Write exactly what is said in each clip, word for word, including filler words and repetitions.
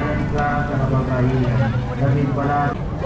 Dahil ka sa kababaihan, kami pala.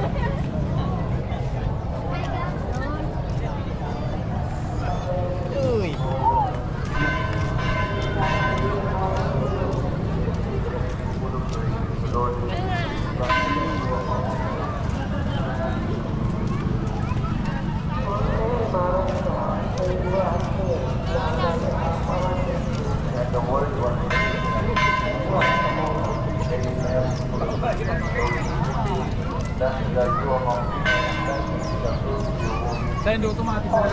Saya hindi automatic na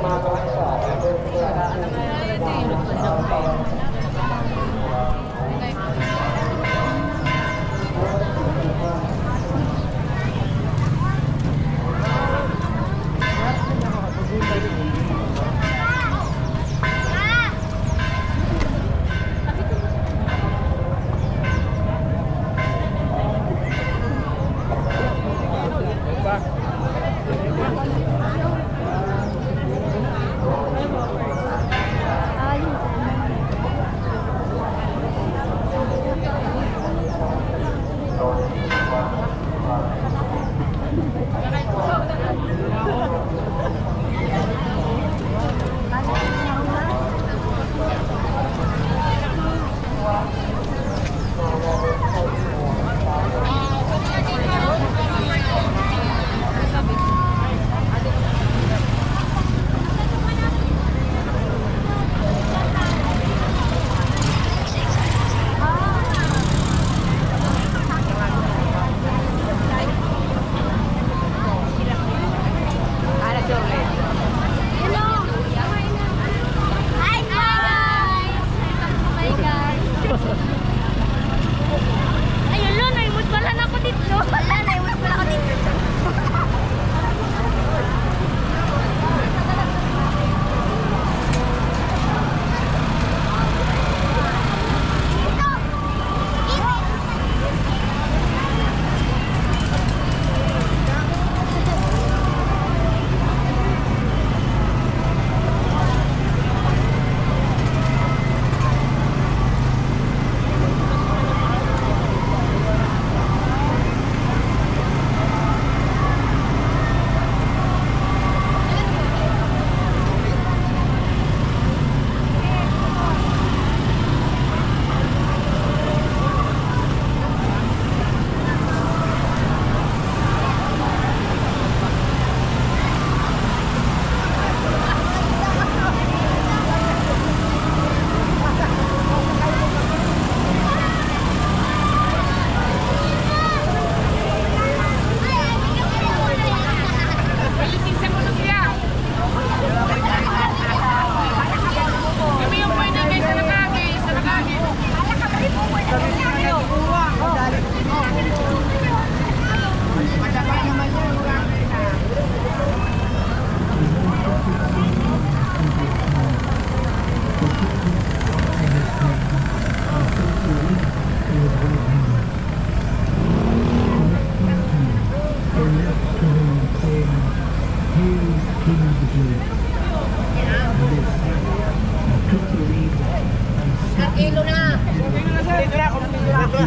Kilo na. Dito na, kung dito na.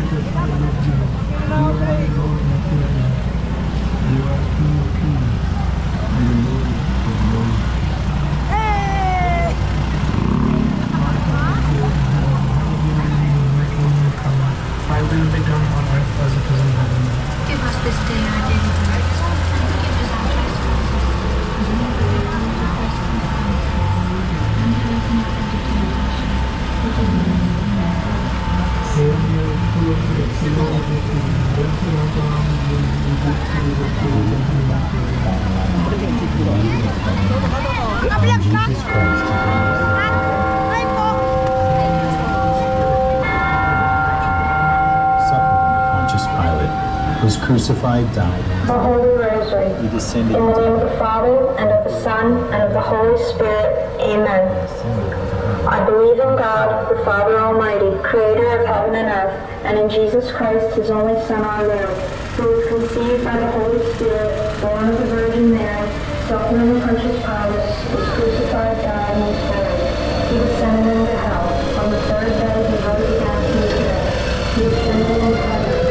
Hey! Thy will be done on earth as it is in heaven. Give us this day our daily bread, and forgive us our trespasses, as we forgive those who trespass against us. And lead us not into temptation, but deliver us from evil. Hail Mary, full of grace, the Lord is with thee. Blessed art thou among women, and blessed is the fruit of thy womb. Jesus Christ. Was crucified, died. The Holy Rosary. He descended In the into name of the Father, and of the Son, and of the Holy Spirit. Amen. I believe in God, the Father Almighty, creator of heaven and earth, and in Jesus Christ, his only Son, our Lord, who was conceived by the Holy Spirit, born of the Virgin Mary, suffered under Pontius Pilate, was crucified, died, and was buried. He descended into hell. On the third day he rose again from the dead. He ascended into heaven.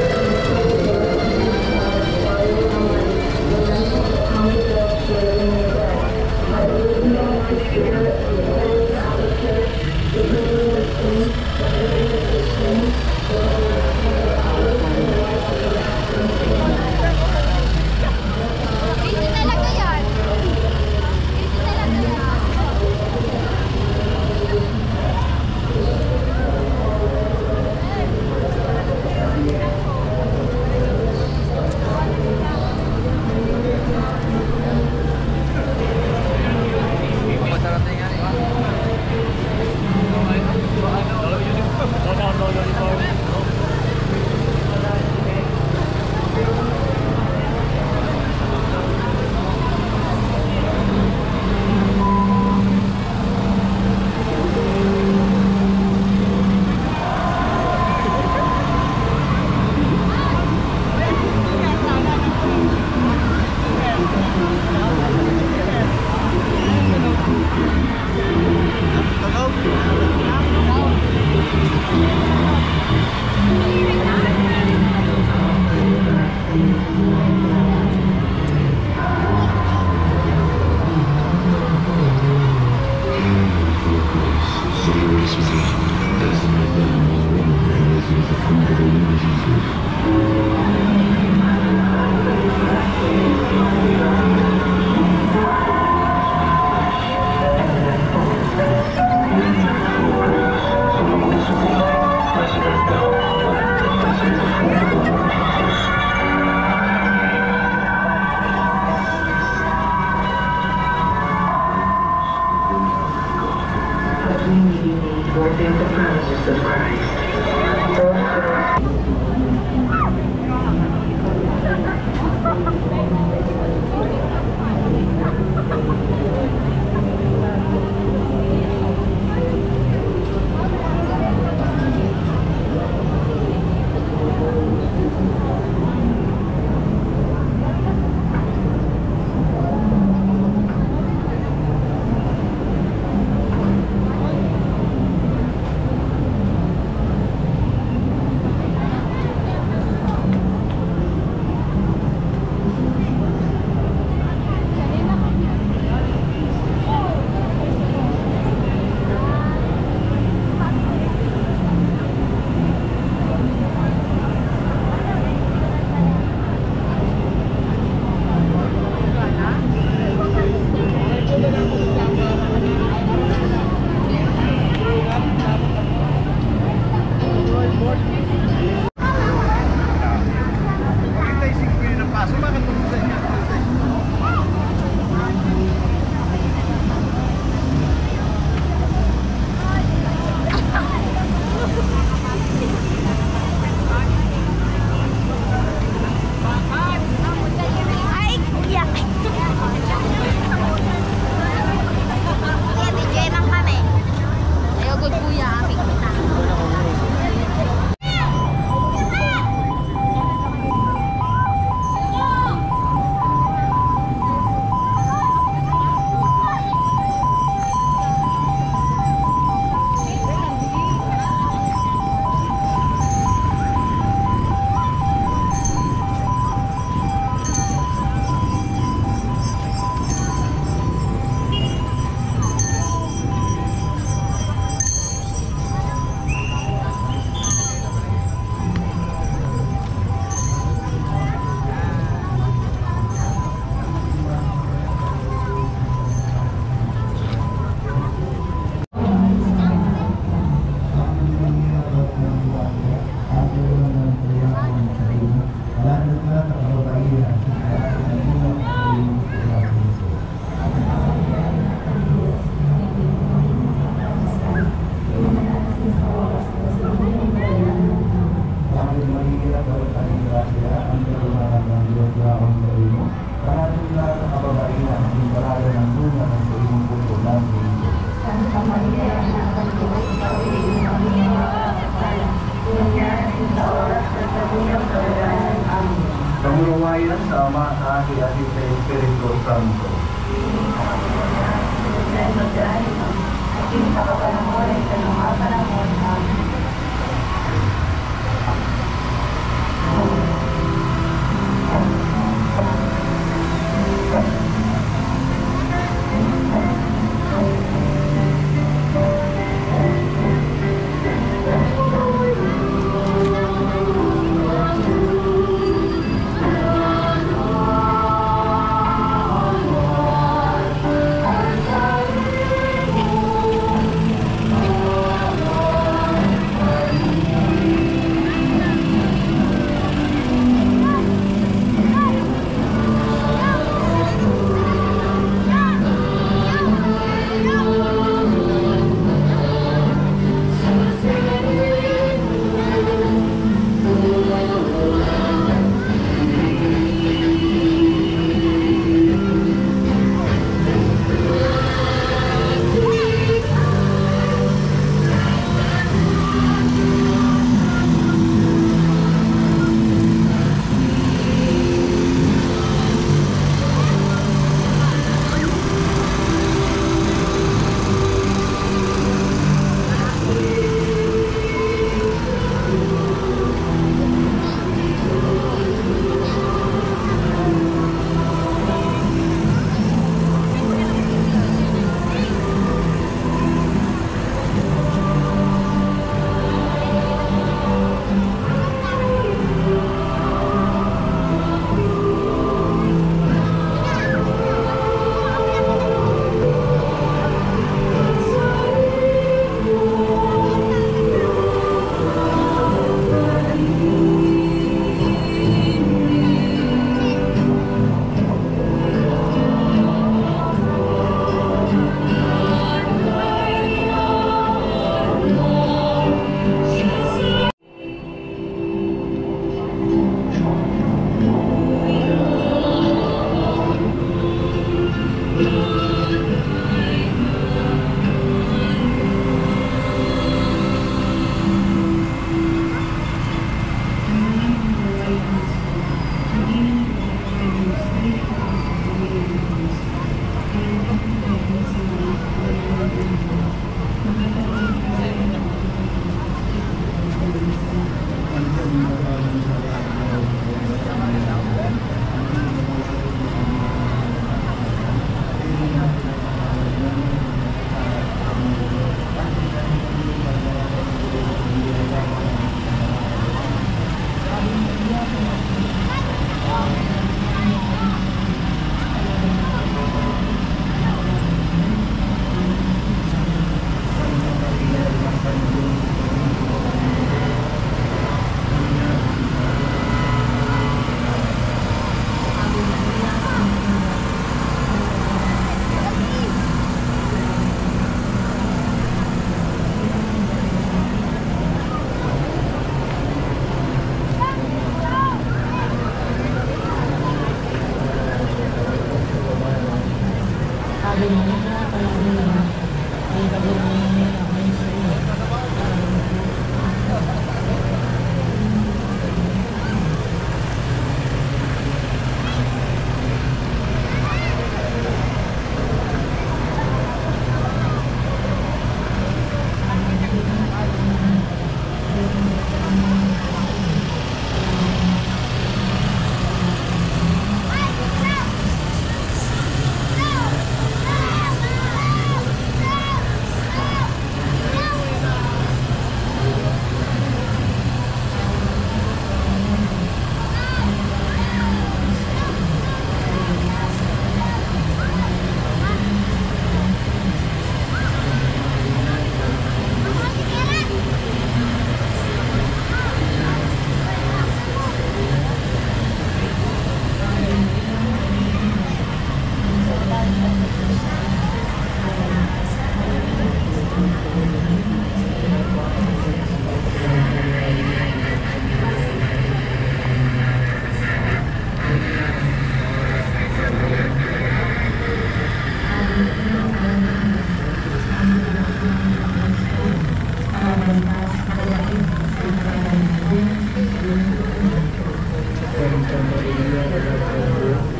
Kamuruwayan sa Ama, sa Anak, at sa Espiritu Santo.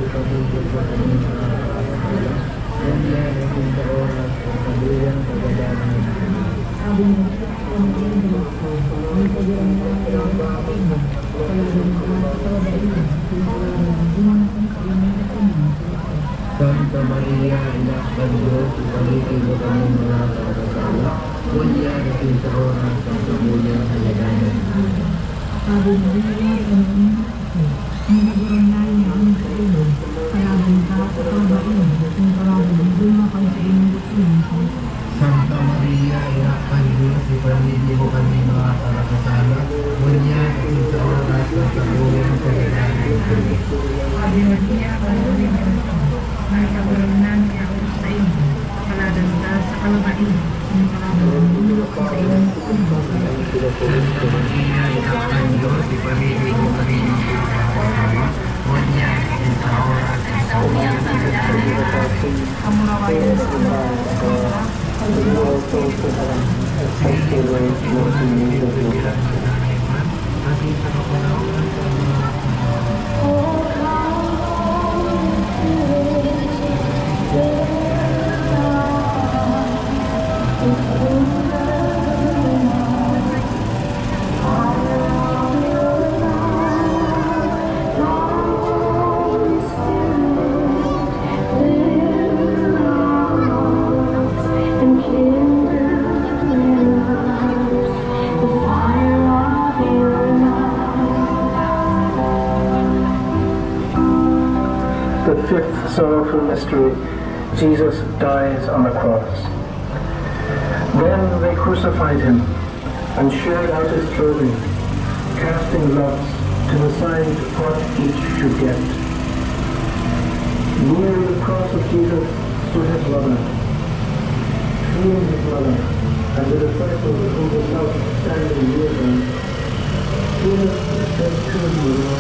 kami berbuat bersalah, dan dia meminta orang kemudian kebenaran. Santa Maria, Ina Kanjo, Ibaliki mo kami mga kapatala, Kunya natin sa oras ang kabuyan ng laganan. Ave Maria, Ina ang nagurangay na ang sa iyo, parabang ka sa kabain, kung parabang bumakan sa iyong bukin. Santa Maria, Ina Kanjo, Ibaliki mo kami mga kapatala, Kunya natin sa oras ang kabuyan ng laganan. Ave Maria, may kagurangan niya ako sa iyo, paladan ka sa kalabain, kung parabang bumakan sa iyong bukin. Santa Maria, Ina Kanjo, Ibaliki mo kami mga kapatala, Kunya natin sa oras ang kabuyan ng laganan. Kamurawayan sa mga The fifth sorrowful mystery, Jesus dies on the cross. Then they crucified him and shared out his clothing, casting lots to decide what each should get. Near the cross of Jesus stood his mother, seeing his mother, and the disciples whom he loved standing near them. Jesus said to his mother,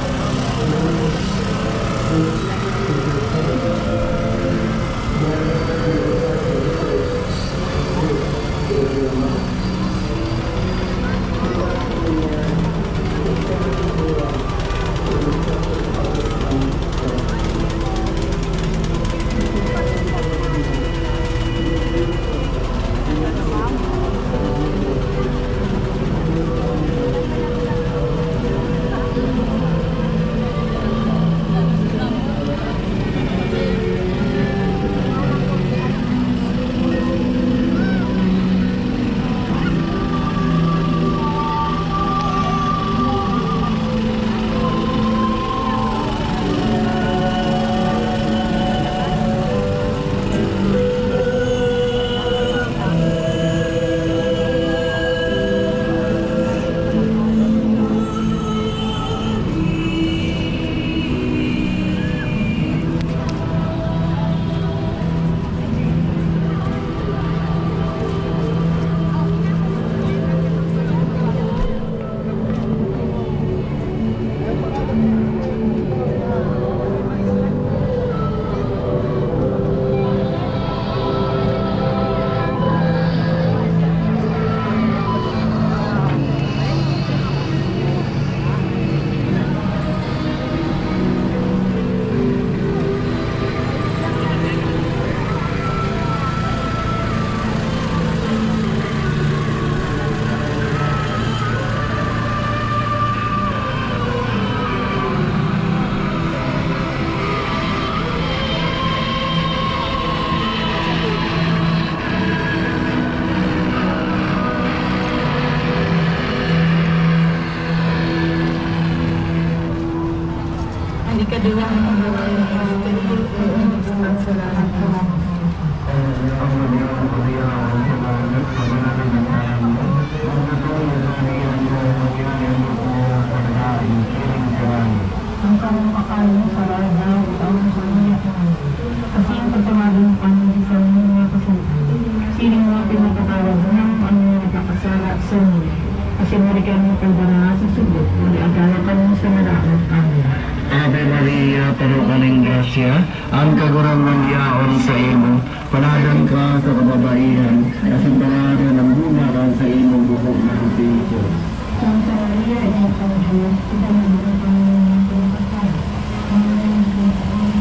Ave Maria, penuh grasya, ang kagurangan yaon sa imo, panadan ka sa kababaihan, kasing panadan ang bumaran sa imong buhok na Jesus. Santa Maria, ina ng Diyos, ina ng Diyos, ina ng Diyos, ina ng Diyos,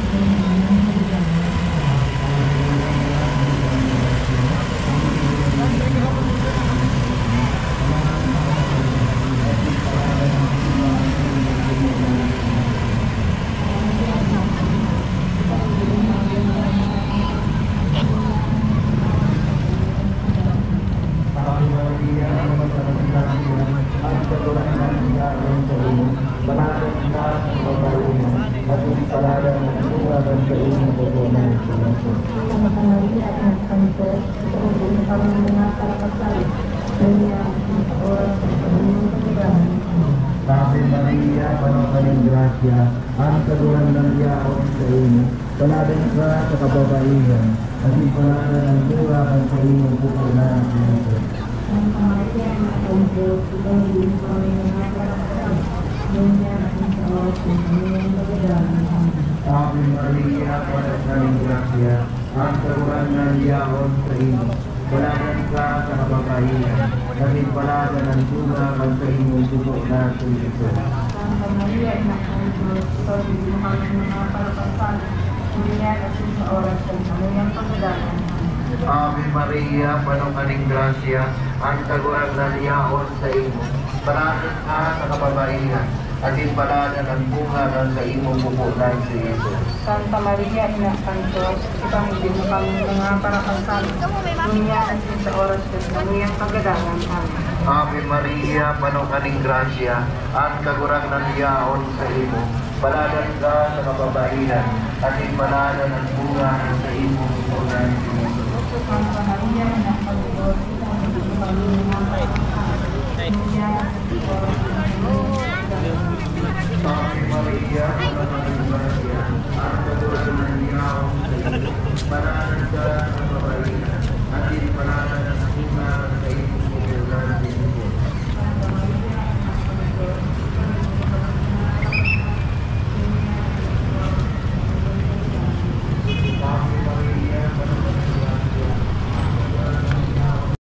Ave Maria, puno ka ng grasya, ang kaguran ng yaon sa imo. Paladan ka sa kababaihan, at ipaladan ang bunga ang sa imong puso na Jesus. Santa Maria, Anak ng Diyos, ipangilin ko kami ng mga karakter. Ngayon at sa oras ng kanyang pagkadalan. Ave Maria, puno ka ng grasya, ang kaguran ng yaon sa imo. Paladan ka sa kababaihan, at ipaladan ang bunga ang sa imong puso na Jesus. Santa Maria, Anak ng Diyos, ipangilin mo kami ng mga karakter. Ngayon at sa oras ng kanyang pagkadalan. Ave Maria, puno ka ng grasya, ang kaguran ng yaon sa imo. Paladan ka sa kababaihan, at ipaladan ang bunga ng sa imong puso na Jesus. Santa Maria, Ina ng Diyos, ipangilin mo kami ng mga parakalsan. Ngayon at sa oras ng kanyang pagkadalan. Ave Maria, puno ka ng grasya, ang kaguran ng yaon sa imo. Paladan ka sa kababaihan, at ipaladan ang bunga ng sa imong puso na Jesus. Santa Maria, Anak ng Diyos,